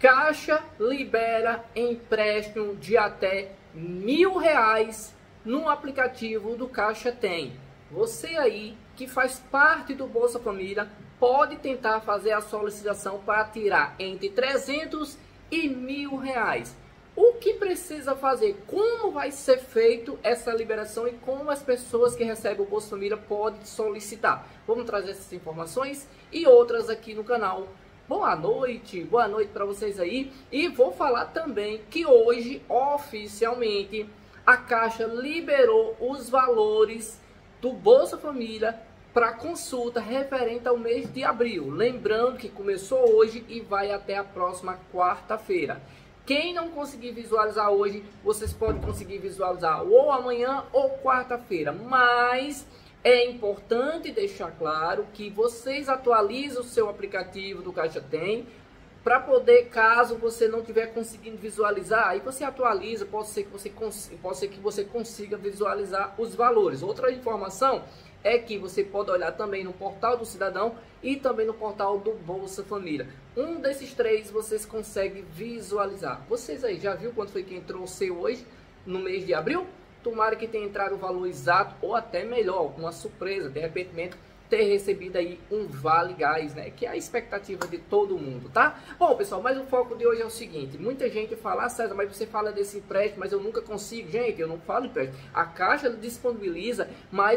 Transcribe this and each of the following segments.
Caixa libera empréstimo de até R$ 1.000 no aplicativo do Caixa Tem. Você aí que faz parte do Bolsa Família pode tentar fazer a solicitação para tirar entre 300 e R$ 1.000. O que precisa fazer? Como vai ser feito essa liberação e como as pessoas que recebem o Bolsa Família podem solicitar? Vamos trazer essas informações e outras aqui no canal. Boa noite para vocês aí. E vou falar também que hoje, oficialmente, a Caixa liberou os valores do Bolsa Família para consulta referente ao mês de abril. Lembrando que começou hoje e vai até a próxima quarta-feira. Quem não conseguir visualizar hoje, vocês podem conseguir visualizar ou amanhã ou quarta-feira. Mas é importante deixar claro que vocês atualizem o seu aplicativo do Caixa Tem para poder, caso você não estiver conseguindo visualizar, aí você atualiza, pode ser que você consiga visualizar os valores. Outra informação é que você pode olhar também no portal do Cidadão e também no portal do Bolsa Família. Um desses três vocês conseguem visualizar. Vocês aí já viu quanto foi que entrou o seu hoje, no mês de abril? Tomara que tenha entrado o valor exato ou até melhor, uma surpresa, de repente ter recebido aí um Vale Gás, né? Que é a expectativa de todo mundo, tá? Bom, pessoal, mas o foco de hoje é o seguinte. Muita gente fala, César, mas você fala desse empréstimo, mas eu nunca consigo. Gente, eu não falo empréstimo. A Caixa disponibiliza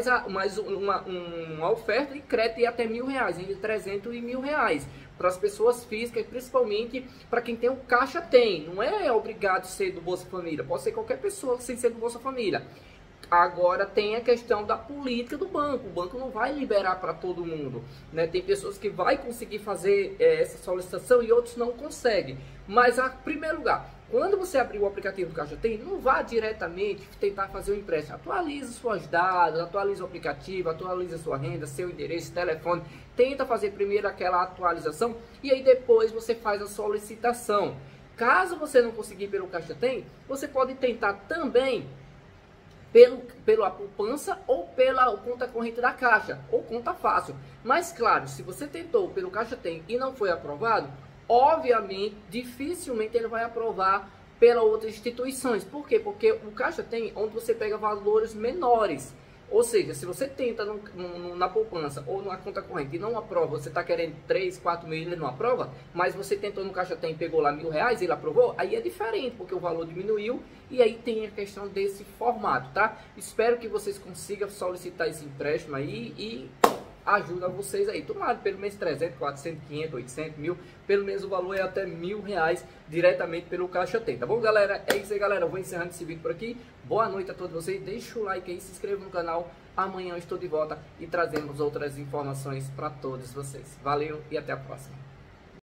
uma oferta de crédito de até R$ 1.000, entre 300 e R$ 1.000. Para as pessoas físicas, principalmente para quem tem o Caixa Tem. Não é obrigado a ser do Bolsa Família. Pode ser qualquer pessoa sem ser do Bolsa Família. Agora tem a questão da política do banco. O banco não vai liberar para todo mundo, né? Tem pessoas que vai conseguir fazer essa solicitação e outros não conseguem. Mas, em primeiro lugar, quando você abrir o aplicativo do Caixa Tem, não vá diretamente tentar fazer o empréstimo. Atualize suas dados, atualize o aplicativo, atualize a sua renda, seu endereço, telefone. Tenta fazer primeiro aquela atualização e aí depois você faz a solicitação. Caso você não conseguir pelo Caixa Tem, você pode tentar também pela poupança ou pela conta corrente da Caixa, ou conta fácil. Mas claro, se você tentou pelo Caixa Tem e não foi aprovado, obviamente, dificilmente ele vai aprovar pelas outras instituições. Por quê? Porque o Caixa Tem onde você pega valores menores. Ou seja, se você tenta na poupança ou na conta corrente e não aprova, você está querendo 3, 4 mil e ele não aprova, mas você tentou no Caixa Tem e pegou lá R$ 1.000 e ele aprovou, aí é diferente, porque o valor diminuiu e aí tem a questão desse formato, tá? Espero que vocês consigam solicitar esse empréstimo aí e ajuda vocês aí. Tomara pelo menos 300, 400, 500, 800, 1.000, pelo menos o valor é até R$ 1.000 diretamente pelo Caixa Tem, tá bom, galera? É isso aí, galera. Eu vou encerrando esse vídeo por aqui. Boa noite a todos vocês. Deixa o like aí, se inscreva no canal. Amanhã eu estou de volta e trazemos outras informações para todos vocês. Valeu e até a próxima.